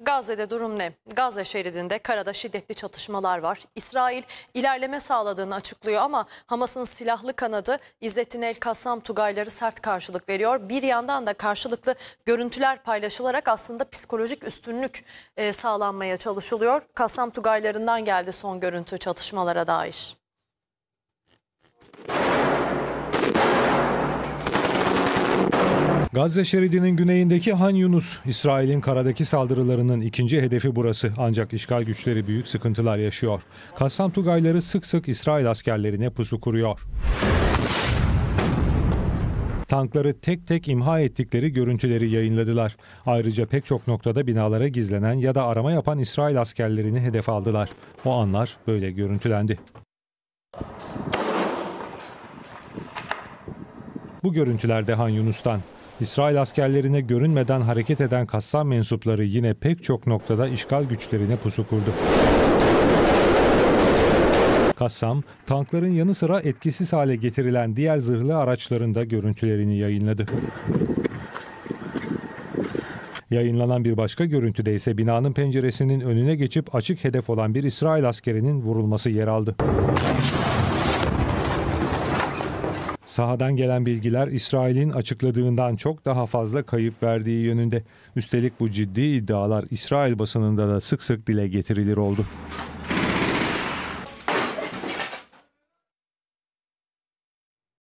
Gazze'de durum ne? Gazze şeridinde karada şiddetli çatışmalar var. İsrail ilerleme sağladığını açıklıyor ama Hamas'ın silahlı kanadı İzzettin El-Kassam Tugayları sert karşılık veriyor. Bir yandan da karşılıklı görüntüler paylaşılarak aslında psikolojik üstünlük sağlanmaya çalışılıyor. Kassam Tugaylarından geldi son görüntü çatışmalara dair. Gazze şeridinin güneyindeki Han Yunus, İsrail'in karadaki saldırılarının ikinci hedefi burası. Ancak işgal güçleri büyük sıkıntılar yaşıyor. Kassam Tugayları sık sık İsrail askerlerine pusu kuruyor. Tankları tek tek imha ettikleri görüntüleri yayınladılar. Ayrıca pek çok noktada binalara gizlenen ya da arama yapan İsrail askerlerini hedef aldılar. O anlar böyle görüntülendi. Bu görüntülerde Han Yunus'tan. İsrail askerlerine görünmeden hareket eden Kassam mensupları yine pek çok noktada işgal güçlerine pusu kurdu. Kassam, tankların yanı sıra etkisiz hale getirilen diğer zırhlı araçların da görüntülerini yayınladı. Yayınlanan bir başka görüntüde ise binanın penceresinin önüne geçip açık hedef olan bir İsrail askerinin vurulması yer aldı. Sahadan gelen bilgiler İsrail'in açıkladığından çok daha fazla kayıp verdiği yönünde. Üstelik bu ciddi iddialar İsrail basınında da sık sık dile getirilir oldu.